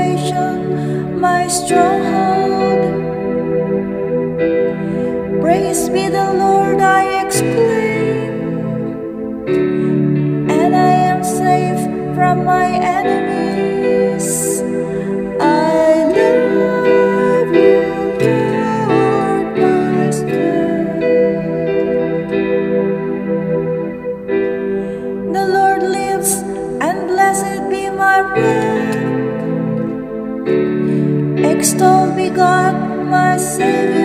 salvation, my stronghold. Praise be the Lord, I exclaim, and I am safe from my enemies. I love you, Lord, my strength. The Lord lives, and blessed be my rock. Extol be God, my Savior.